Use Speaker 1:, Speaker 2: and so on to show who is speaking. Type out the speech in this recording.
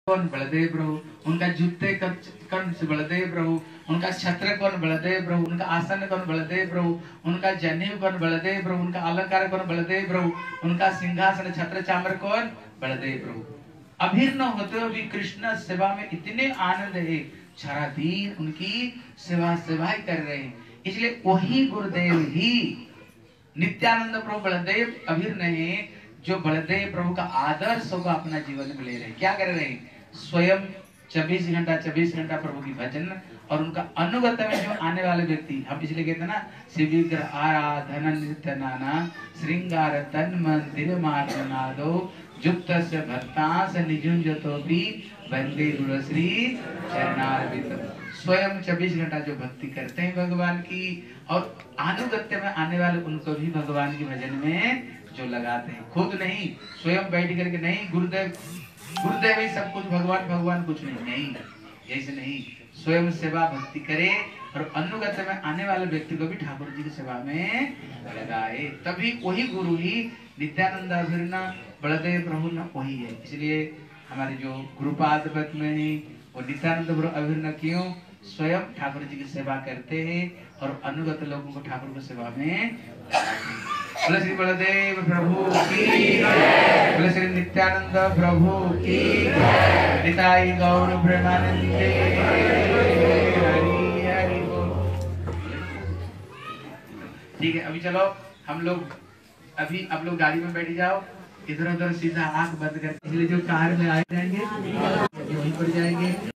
Speaker 1: कौन? बलदेव प्रभु। उनका जूते कौन? बलदेव प्रभु। उनका छत्र कौन? बलदेव प्रभु। उनका आसन कौन? बलदेव प्रभु। उनका जनेऊ कौन? बलदेव प्रभु। उनका अलंकार कौन? बलदेव प्रभु। उनका सिंहासन छत्र चामर कौन? बलदेव प्रभु। अभिन्न होते हुए भी कृष्ण सेवा में इतने आनंद है, सारा दिन उनकी सेवा ही कर रहे हैं। इसलिए वही गुरुदेव ही नित्यानंद प्रभु बलदेव अभिन्न है, जो बलदेव प्रभु का आदर्श होगा अपना जीवन में ले रहे हैं। क्या कर रहे हैं? स्वयं 24 घंटा प्रभु की भजन और उनका अनुगत में जो आने वाले व्यक्ति, हम इसलिए कहते हैं ना, शिविग्रह आराधन नृत्य नाना श्रृंगार तन मंदिर मार्गनादो युक्त से भक्तास निजुंजतोपि वंदे गुरु श्री चरणारविंद। स्वयं 24 घंटा जो भक्ति करते हैं भगवान की, और अनुगत्य में आने वाले उनको भी भगवान की भजन में जो लगाते हैं, खुद नहीं स्वयं बैठ करके नहीं, गुरुदेव ही सब कुछ, भगवान कुछ नहीं, ऐसे नहीं, स्वयं सेवा भक्ति करे और अनुगत्य में आने वाले व्यक्ति को भी ठाकुर जी की सेवा में लगाए, तभी वही गुरु ही नित्यानंद अभिन्न बलदेव प्रभु न वही है। इसलिए हमारे जो गुरुपाद पद में ही वो नित्यानंद प्रभु अभिन्न क्यों? स्वयं ठाकुर जी की सेवा करते हैं और अनुगत लोगों को ठाकुर की सेवा में बोले श्री बलदेव प्रभु की जय, बोले श्री नित्यानंद प्रभु की जय, निताई गौर प्रेमानंदे हरि हरि बोल। ठीक है, अभी चलो हम लोग, अभी आप लोग गाड़ी में बैठ जाओ, इधर उधर सीधा आंख बंद करके, इसलिए जो कार में आ जाएंगे वहीं पर जाएंगे।